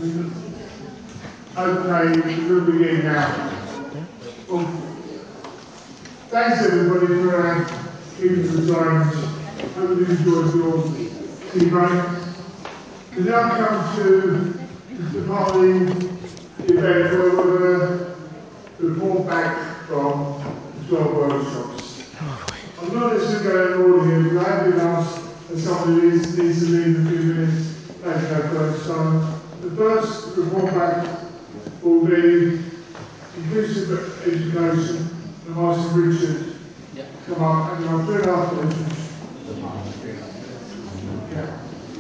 Okay, we'll begin now. Well, thanks everybody for giving us the time. Hope you enjoyed your tea breaks. We now come to the part of the event where we're going to report back from the 12 workshops. I'm not necessarily going to order here, but I have been asked that somebody needs to leave in a few minutes. Let's go first. So the first report back will be inclusive education. And Martin Richard come up and I'll do it afterwards. Yeah.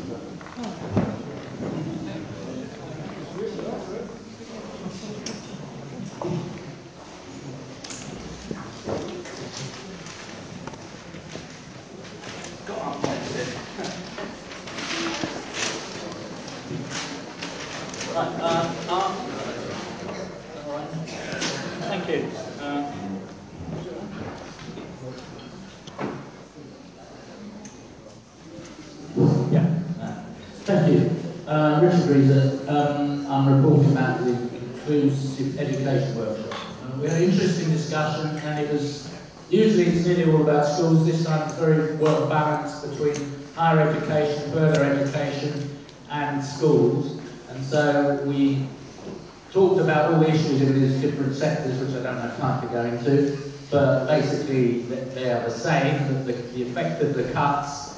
Thank you. Thank you. Richard Reeser. I'm reporting about the Inclusive Education Workshop. We had an interesting discussion, and it was usually it's nearly all about schools. This time it's very well balanced between higher education, further education, and schools. And so we talked about all the issues in these different sectors, which I don't have time to go into, but basically they are the same, that the effect of the cuts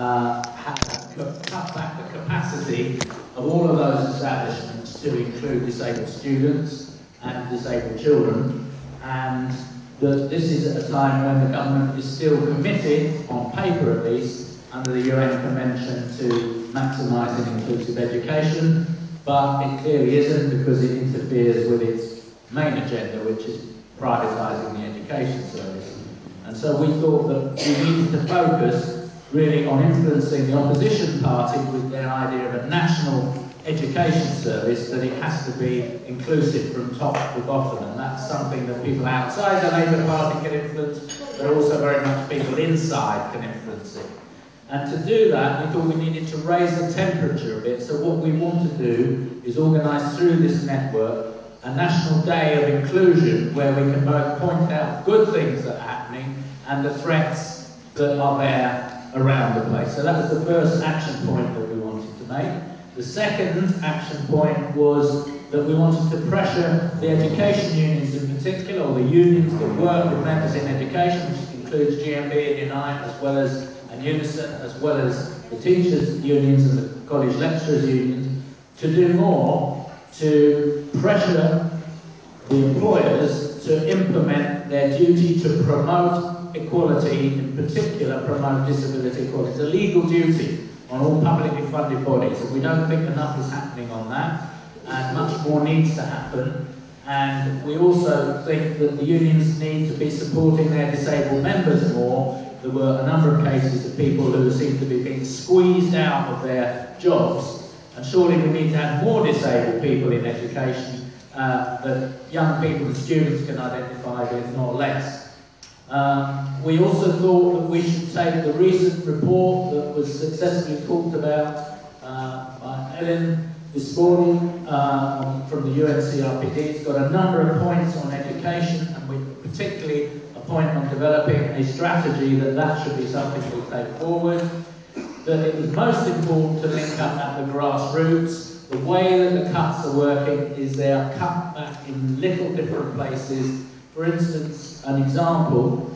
have cut back the capacity of all of those establishments to include disabled students and disabled children, and that this is at a time when the government is still committed, on paper at least, under the UN Convention to maximising inclusive education, but it clearly isn't because it interferes with its main agenda, which is privatising the education service. And so we thought that we needed to focus really on influencing the opposition party with their idea of a national education service, that it has to be inclusive from top to bottom, and that's something that people outside the Labour Party can influence, but also very much people inside can influence it. And to do that, we thought we needed to raise the temperature a bit, so what we want to do is organise through this network a national day of inclusion where we can both point out good things that are happening and the threats that are there around the place. So that was the first action point that we wanted to make. The second action point was that we wanted to pressure the education unions in particular, or the unions that work with members in education, which includes GMB and Unite, as well as Unison, as well as the teachers' unions and the college lecturers' unions, to do more to pressure the employers to implement their duty to promote equality, in particular promote disability equality. It's a legal duty on all publicly funded bodies, and we don't think enough is happening on that, and much more needs to happen. And we also think that the unions need to be supporting their disabled members more. There were a number of cases of people who seem to be being squeezed out of their jobs, and surely we need to have more disabled people in education that young people and students can identify with, not less. We also thought that we should take the recent report that was successfully talked about by Ellen this morning from the UNCRPD. It's got a number of points on education, and we particularly a point on developing a strategy that should be something we take forward. That it was most important to link up at the grassroots. The way that the cuts are working is they are cut back in little different places. For instance, an example,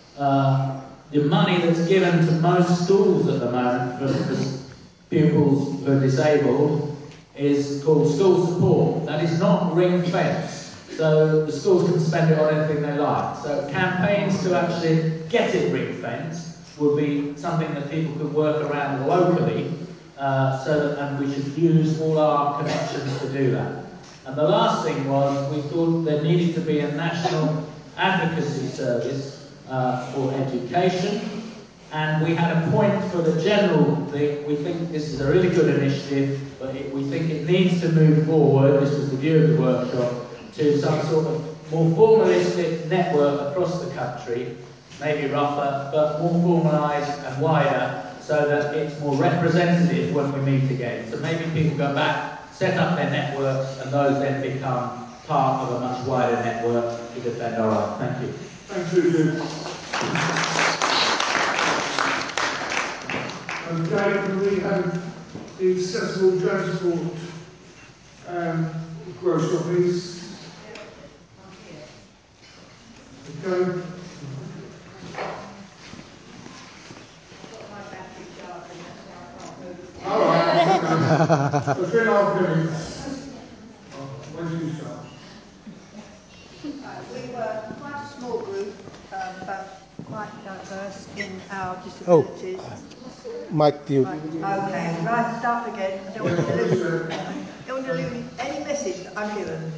the money that's given to most schools at the moment for pupils who are disabled is called school support. That is not ring-fenced, so the schools can spend it on anything they like. So campaigns to actually get it ring-fenced would be something that people could work around locally, and we should use all our connections to do that. And the last thing was, we thought there needed to be a national advocacy service for education, and we had a point for the general thing. We think this is a really good initiative, but we think it needs to move forward, this was the view of the workshop, to some sort of more formalistic network across the country, maybe rougher, but more formalised and wider, so that it's more representative when we meet again. So maybe people go back set up their networks, and those then become part of a much wider network with the Pandora. Thank you. Thank you, Jim. Okay, can we have the accessible transport brochure, please? Okay. All right. Okay. 3.5 minutes. When do you start? We were quite a small group, but quite diverse in our disabilities. Mike, do you? Okay, right, start again. I don't want to lose any message that I'm given.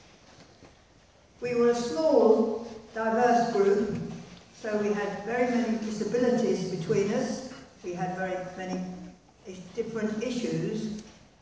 We were a small, diverse group, so we had very many disabilities between us. We had very many different issues,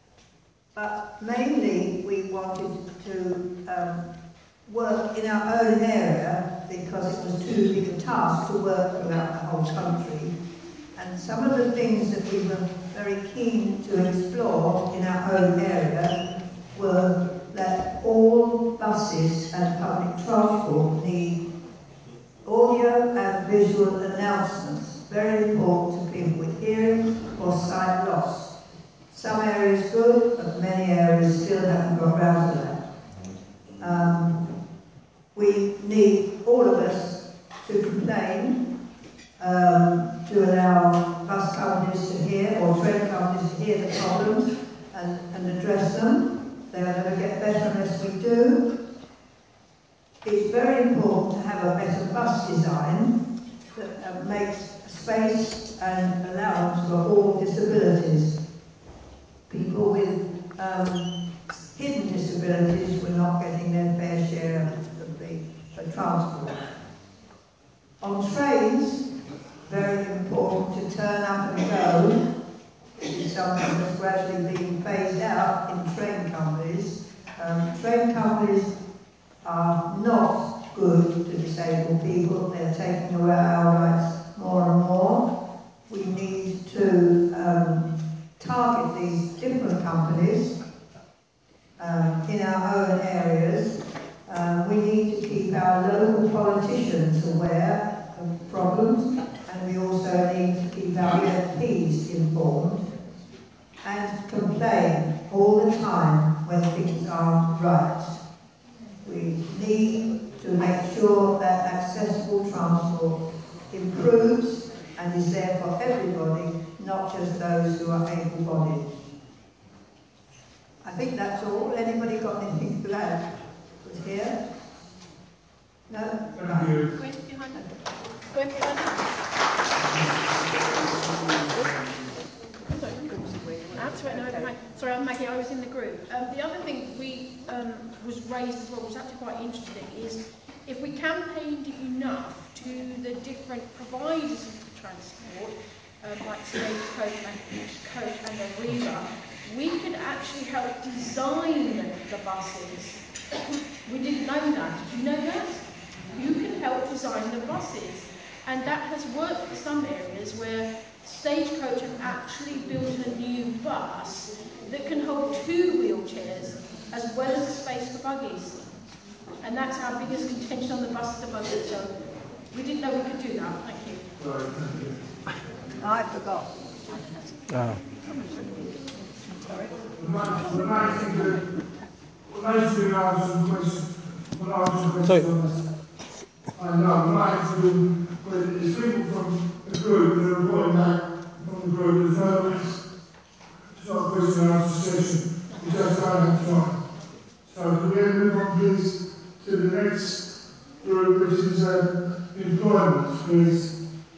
but mainly we wanted to work in our own area because it was too big a task to work throughout the whole country. And some of the things that we were very keen to explore in our own area were that all buses and public transport need audio and visual announcements, very important to people with hearing or sight loss. Some areas good, but many areas still haven't got round to that. We need all of us to complain, to allow bus companies to hear or train companies to hear the problems and address them. They'll never get better unless we do. It's very important to have a better bus design that makes space and allowance for all disabilities. People with hidden disabilities were not getting their fair share of the transport. On trains, very important to turn up and go. This is something that's gradually being phased out in train companies. Train companies are not good to disabled people. They're taking away our rights more and more. We need to target these different companies in our own areas. We need to keep our local politicians aware of problems, and we also need to keep our MPs informed and complain all the time when things aren't right. We need to make sure that accessible transport improves and is there for everybody, not just those who are able-bodied. I think that's all. Anybody got anything to add? Was here? No? Thank you. Going behind. Going behind. Sorry, I'm Maggie. I was in the group. The other thing we was raised as well, which was actually quite interesting, is if we campaigned enough to the different providers of transport, like Stagecoach and Arriva, we could actually help design the buses. We didn't know that. Did you know that? You can help design the buses. And that has worked for some areas where Stagecoach have actually built a new bus that can hold 2 wheelchairs as well as a space for buggies. And that's our biggest contention on the buses at the moment. So we didn't know we could do that. Thank you. Right, thank you. I forgot. Oh. Sorry. The main thing that answer the question, Sorry. I know, the main thing when it's people from the group that are reporting back from the group, it's not a question and answer session, we just don't have time. So can we move on please to the next group, which is employment, please.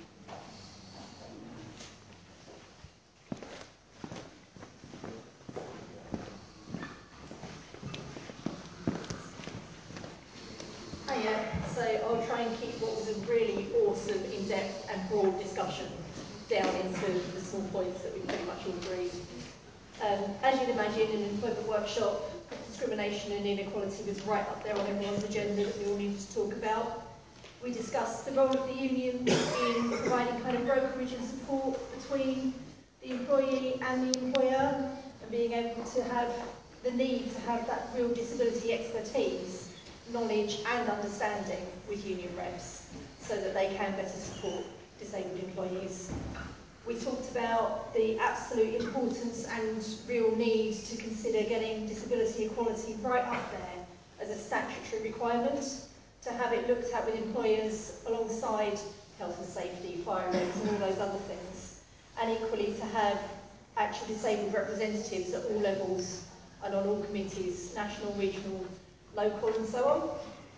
So I'll try and keep what was a really awesome, in-depth and broad discussion down into the small points that we pretty much all agreed. As you'd imagine, in an employment workshop, discrimination and inequality was right up there on everyone's agenda that we all needed to talk about. We discussed the role of the union in providing kind of brokerage and support between the employee and the employer, and being able to have have the need to have that real disability expertise, knowledge and understanding with union reps so that they can better support disabled employees. We talked about the absolute importance and real need to consider getting disability equality right up there as a statutory requirement, to have it looked at with employers alongside health and safety, fire regs and all those other things, and equally to have actual disabled representatives at all levels and on all committees, national, regional, local and so on.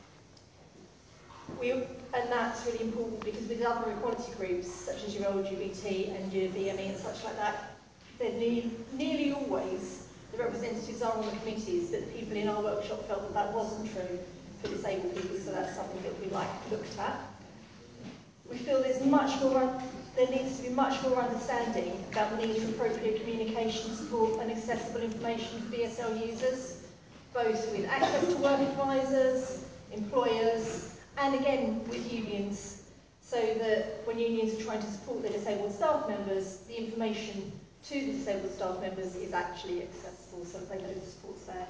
And that's really important because with other equality groups, such as your LGBT and your BME and such like that, they're nearly always, the representatives are on the committees, but the people in our workshop felt that that wasn't true for disabled people, so that's something that we looked at. We feel there needs to be much more understanding about the need for appropriate communication support and accessible information for BSL users, both with access to work advisors, employers, and again with unions, so that when unions are trying to support their disabled staff members, the information to the disabled staff members is actually accessible so that they know the support's there.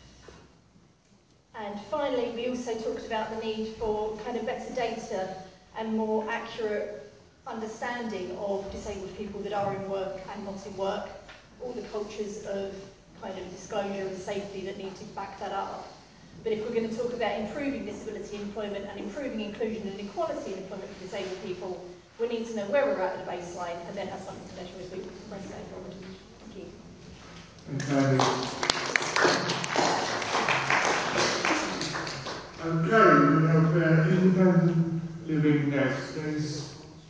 And finally, we also talked about the need for kind of better data and more accurate understanding of disabled people that are in work and not in work, all the cultures of kind of disclosure and safety that need to back that up. But if we're going to talk about improving disability employment and improving inclusion and equality in employment for disabled people, we need to know where we're at a baseline and then have something to measure as we progress going forward. Thank you. Okay, we have independent living next, please.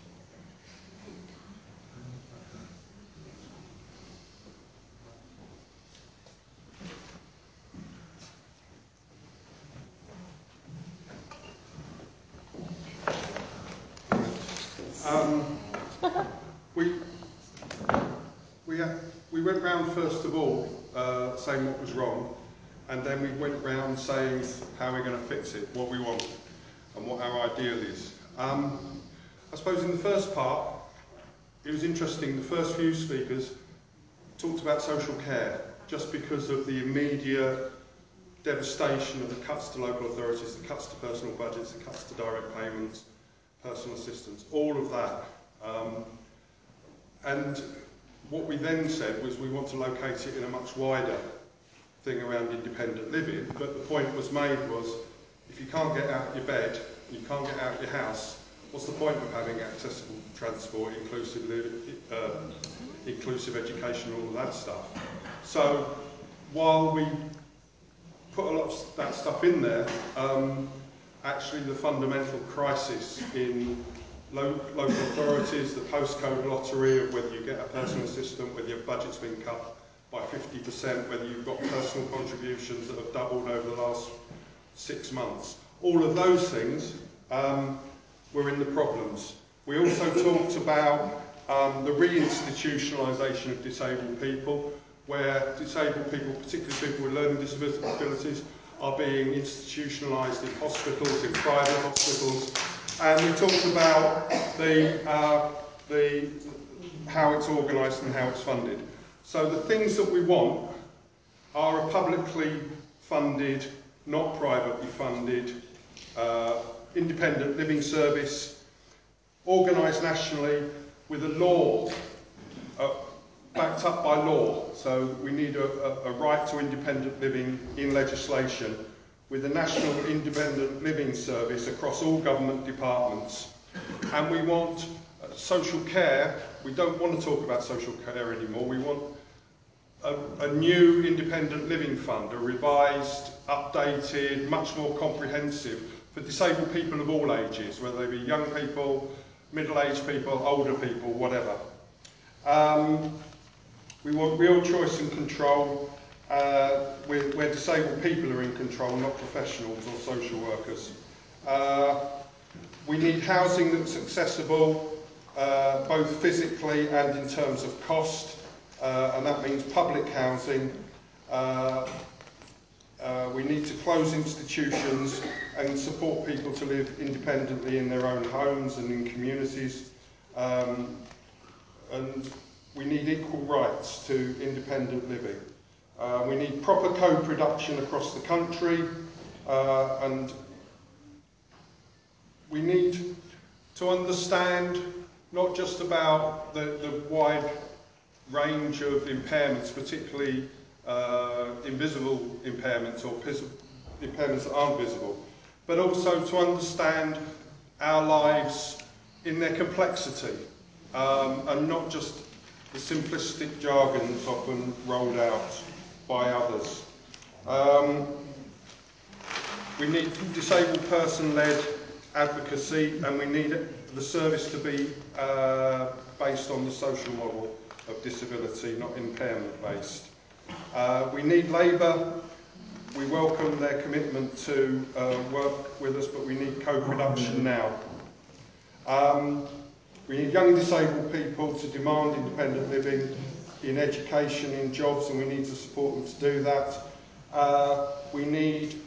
We went round first of all saying what was wrong, and then we went round saying how we're going to fix it, what we want, and what our ideal is. I suppose in the first part, it was interesting, the first few speakers talked about social care, just because of the immediate devastation of the cuts to local authorities, the cuts to personal budgets, the cuts to direct payments, personal assistance, all of that. And what we then said was we want to locate it in a much wider thing around independent living, but the point was made was, if you can't get out of your bed, you can't get out of your house, what's the point of having accessible transport, inclusive education, all of that stuff? So while we put a lot of that stuff in there, actually the fundamental crisis in local authorities, the postcode lottery of whether you get a personal assistant, whether your budget's been cut by 50%, whether you've got personal contributions that have doubled over the last 6 months. All of those things were in the problems. We also talked about the re-institutionalisation of disabled people, where disabled people, particularly people with learning disabilities, are being institutionalised in hospitals, in private hospitals. And we talked about how it's organised and how it's funded. So the things that we want are a publicly funded, not privately funded, independent living service, organised nationally with a law, backed up by law. So we need a right to independent living in legislation, with a national independent living service across all government departments. And we want social care. We don't want to talk about social care anymore. We want a new independent living fund, a revised, updated, much more comprehensive for disabled people of all ages, whether they be young people, middle-aged people, older people, whatever. We want real choice and control, where disabled people are in control, not professionals or social workers. We need housing that's accessible, both physically and in terms of cost, and that means public housing. We need to close institutions and support people to live independently in their own homes and in communities. And we need equal rights to independent living. We need proper co-production across the country, and we need to understand not just about the wide range of impairments, particularly invisible impairments or impairments that aren't visible, but also to understand our lives in their complexity, and not just the simplistic jargon that's often rolled out by others. We need disabled person-led advocacy, and we need the service to be based on the social model of disability, not impairment-based. We need Labour. We welcome their commitment to work with us, but we need co-production now. We need young disabled people to demand independent living in education, in jobs, and we need to support them to do that. We need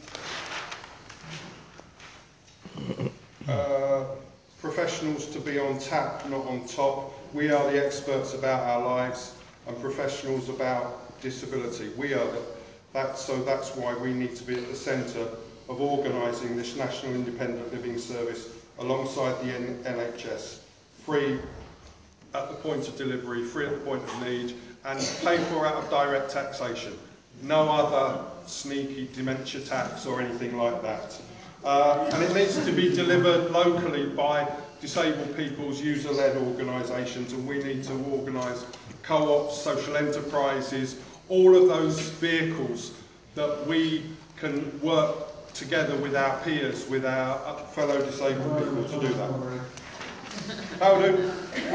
professionals to be on tap, not on top. We are the experts about our lives and professionals about disability. We are so that's why we need to be at the centre of organising this National Independent Living Service alongside the NHS. Free at the point of delivery, free at the point of need, and paid for out of direct taxation. No other sneaky dementia tax or anything like that. And it needs to be delivered locally by disabled people's user-led organisations, and we need to organise co-ops, social enterprises, all of those vehicles that we can work together with our peers, with our fellow disabled people to do that. How do?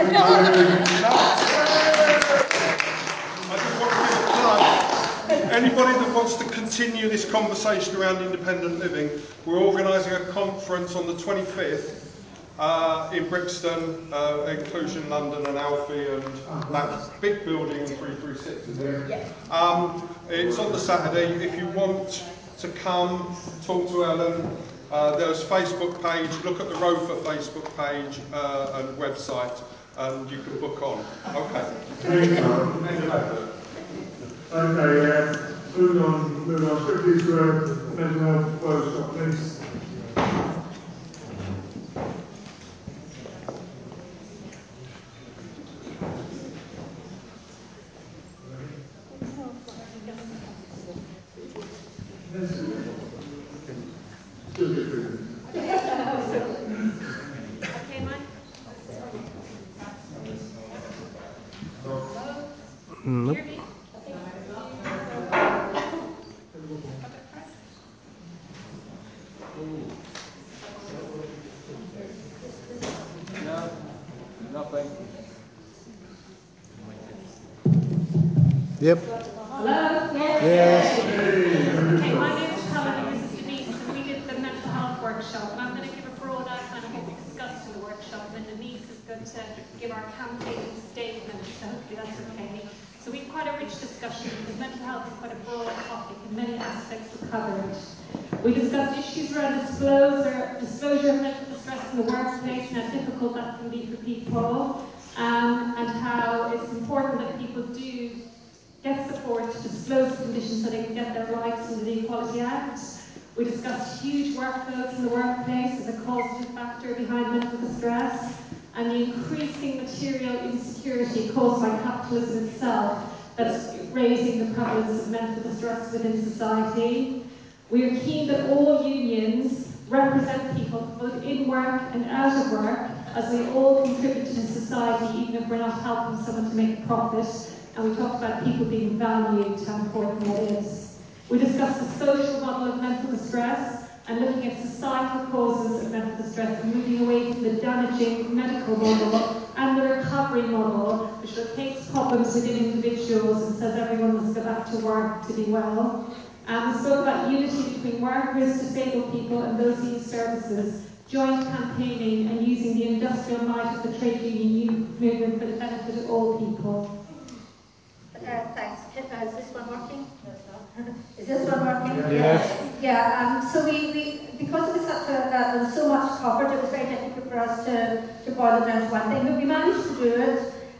I just want to give a plug. Anybody that wants to continue this conversation around independent living, we're organising a conference on the 25th in Brixton, Inclusion London and Alfie, and that big building in 336, is it? Yeah. It's on the Saturday. If you want to come, talk to Ellen, there's Facebook page, look at the ROFA Facebook page and website, and you can book on. Okay. Okay, moving on quickly to a mental health workshop, please. Okay, Mike? Nope. Hear me? No, nothing. Yep. Hello? Yes. Okay, my name is Helen and this is Denise, and we did the mental health workshop, and I'm going to give a broad outline of what we discussed in the workshop, and Denise is going to give our campaign statement, so hopefully that's okay. So we had quite a rich discussion, because mental health is quite a broad topic, and many aspects were covered. We discussed issues around disclosure of mental distress in the workplace, and how difficult that can be for people, and how it's important that people do get support to disclose the conditions so they can get their rights under the Equality Act. We discussed huge workloads in the workplace as a causative factor behind mental distress, and the increasing material insecurity caused by capitalism itself that's raising the prevalence of mental distress within society. We are keen that all unions represent people both in work and out of work, as we all contribute to society, even if we're not helping someone to make a profit. And we talked about people being valued, how important that is. We discussed the social model of mental distress and looking at societal causes of mental distress and moving away from the damaging medical model and the recovery model, which locates problems within individuals and says everyone must go back to work to be well. And we spoke about unity between workers, disabled people and those who use services, joint campaigning and using the industrial might of the trade union movement for the benefit of all people. Thanks. Is this one working? Is this one working? Yes. Yeah. So we because it was such there was so much covered, it was very difficult for us to boil it down to one thing. But we managed to do it.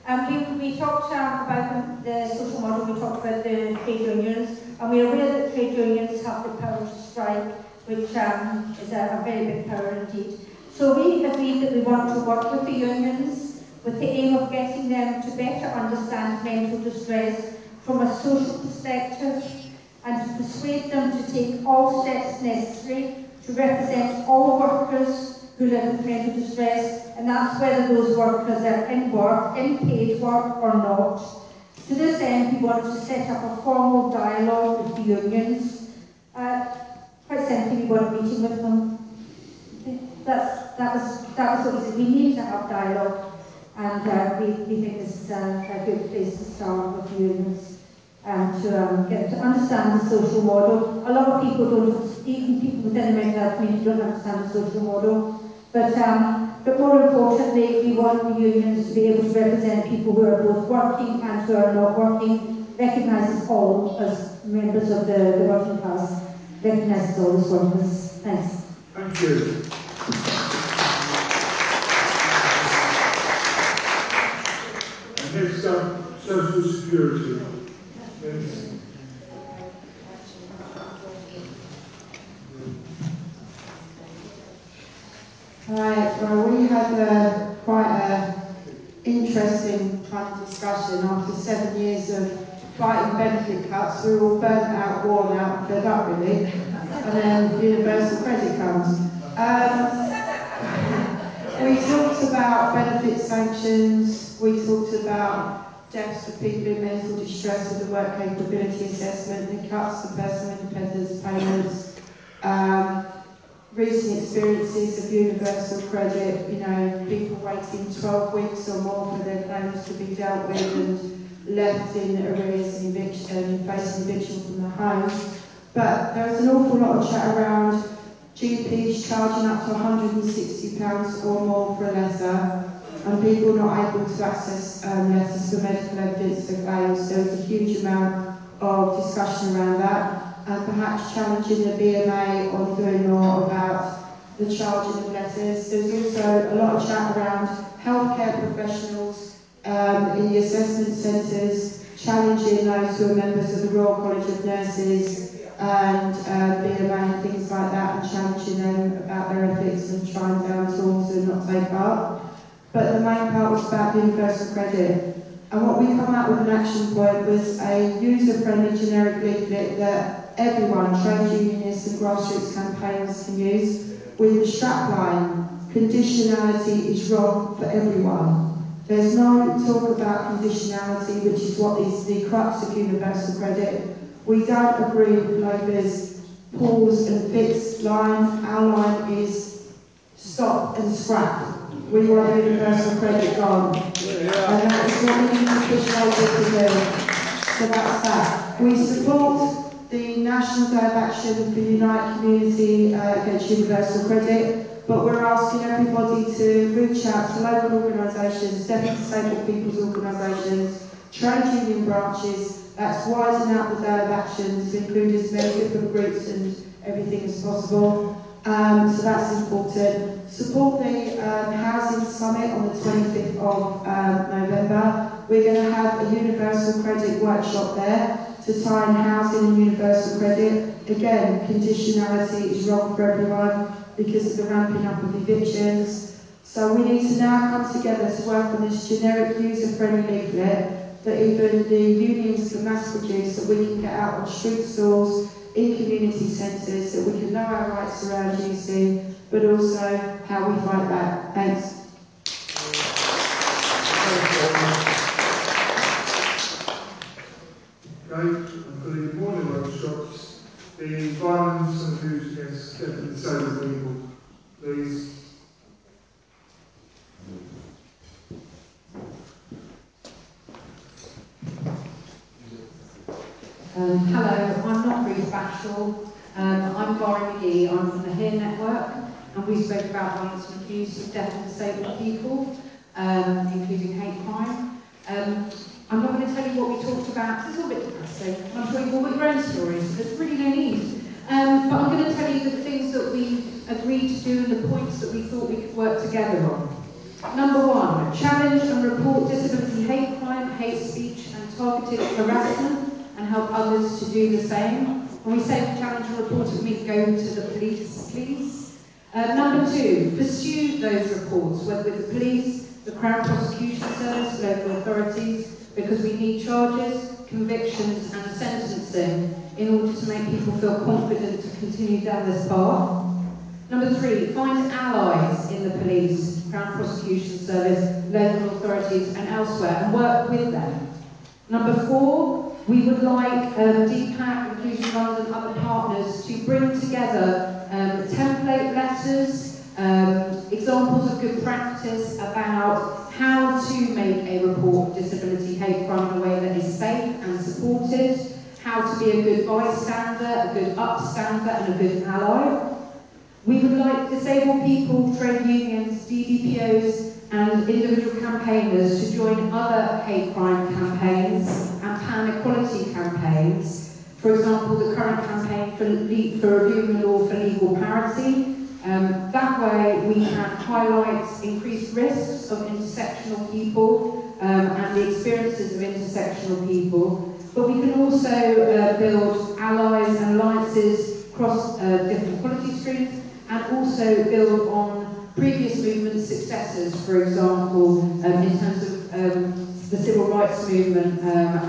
We talked about the social model, we talked about the trade unions, and we are aware that trade unions have the power to strike, which is a very big power indeed. So we agreed that we want to work with the unions with the aim of getting them to better understand mental distress from a social perspective and to persuade them to take all steps necessary to represent all workers who live with mental distress, and that's whether those workers are in work, in paid work or not. To this end, we want to set up a formal dialogue with the unions. Quite simply, we want a meeting with them. That was what we said. We need to have dialogue, and we think this is a good place to start with the unions. To get to understand the social model. A lot of people don't, even people within the mental health community don't understand the social model. But more importantly, we want the unions to be able to represent people who are both working and who are not working, recognises all as members of the working class, recognises all as workers. Thanks. Thank you. And next up, Social Security. Yes. Right, well, we had quite an interesting kind of discussion after 7 years of fighting benefit cuts. We were all burnt out, worn out, and fed up really. And then universal credit comes. We talked about benefit sanctions, we talked about deaths for people in mental distress with the work capability assessment, the cuts to personal independence payments, recent experiences of universal credit, you know, people waiting 12 weeks or more for their claims to be dealt with and left in arrears and eviction, facing eviction from their homes. But there was an awful lot of chat around GPs charging up to £160 or more for a letter, and people not able to access letters for medical evidence for claims. There was a huge amount of discussion around that, and perhaps challenging the BMA on doing more about the charging of letters. There's also a lot of chat around healthcare professionals in the assessment centres, challenging those who are members of the Royal College of Nurses and BMA and things like that, and challenging them about their ethics and trying down tools and not take part. But the main part was about universal credit. And what we come out with an action point was a user-friendly generic leaflet that everyone, trade unionists and grassroots campaigners can use, with the strapline, conditionality is wrong for everyone. There's no talk about conditionality, which is what is the crux of universal credit. We don't agree with Labour's pause and fix line. Our line is stop and scrap. We want universal credit gone. And that is what we need to push Labour to do. So that's that. We support the National Day of Action for Unite Community against universal credit, but we're asking everybody to reach out to local organisations, deaf disabled people's organisations, trade union branches. That's widen out the Day of Action to include as many different groups and everything as possible. So that's important. Support the Housing Summit on the 25th of November. We're going to have a universal credit workshop there to tie in housing and universal credit. Again, conditionality is wrong for everyone because of the ramping up of evictions. So we need to now come together to work on this generic user-friendly leaflet that even the unions can mass produce, that we can get out on street stalls, in community centres, that we can know our rights around UC, but also how we fight back. Thanks. Okay, and for the morning workshops, the violence and abuse against deaf and disabled people, please. Hello, I'm not Ruth Batchel. I'm Barry McGee. I'm from the HEAR Network, and we spoke about violence and abuse of deaf and disabled people, including hate crime. I'm not going to tell you what we talked about. It's a little bit depressing. I'm sure you've all got your own stories. There's really no need. But I'm going to tell you the things that we agreed to do and the points that we thought we could work together on. Number 1, challenge and report disability hate crime, hate speech and targeted harassment and help others to do the same. When we say challenge and report, it means go to the police, please. Number 2, pursue those reports, whether with the police, the Crown Prosecution Service, local authorities, because we need charges, convictions and sentencing in order to make people feel confident to continue down this path. Number 3, find allies in the police, Crown Prosecution Service, local authorities and elsewhere and work with them. Number 4, we would like DPAC, Inclusion London and other partners to bring together template letters, examples of good practice about how to make a report of disability hate crime in a way that is safe and supported, how to be a good bystander, a good upstander and a good ally. We would like disabled people, trade unions, DDPOs and individual campaigners to join other hate crime campaigns and pan-equality campaigns. For example, the current campaign for reviewing the law for legal parity. That way we can highlight increased risks of intersectional people and the experiences of intersectional people. But we can also build allies and alliances across different quality streams and also build on previous movement successes, for example, in terms of the civil rights movement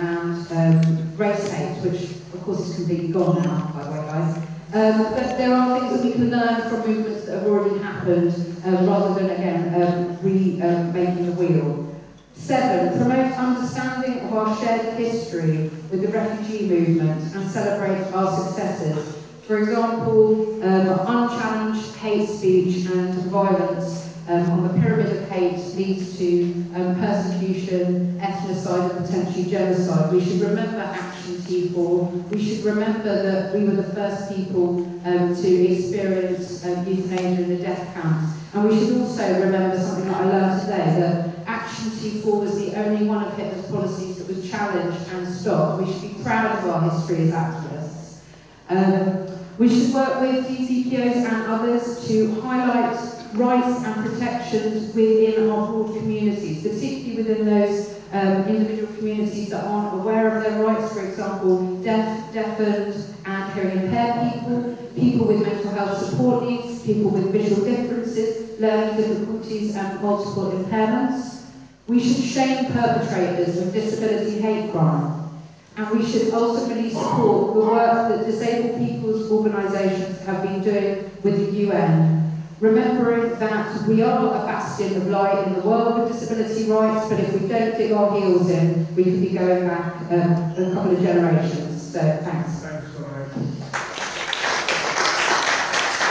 and race hate, which of course is completely gone now, by the way, guys. But there are things that we can learn from movements that have already happened, rather than, again, remaking the wheel. 7, promote understanding of our shared history with the refugee movement and celebrate our successes. For example, unchallenged hate speech and violence on the pyramid of hate leads to persecution, ethnocide and potentially genocide. We should remember Action T4. We should remember that we were the first people to experience euthanasia in the death camps. And we should also remember something that I learned today, that Action T4 was the only one of Hitler's policies that was challenged and stopped. We should be proud of our history as activists. We should work with DCPOs and others to highlight rights and protections within our broad communities, particularly within those individual communities that aren't aware of their rights, for example, deafened and hearing impaired people, people with mental health support needs, people with visual differences, learning difficulties and multiple impairments. We should shame perpetrators of disability hate crime. And we should ultimately support the work that disabled people's organisations have been doing with the UN, remembering that we are a bastion of light in the world with disability rights, but if we don't dig our heels in, we could be going back a couple of generations. So, thanks. Thanks, Conrad.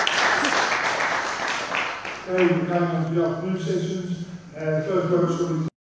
Okay, we're coming on to the afternoon sessions. First,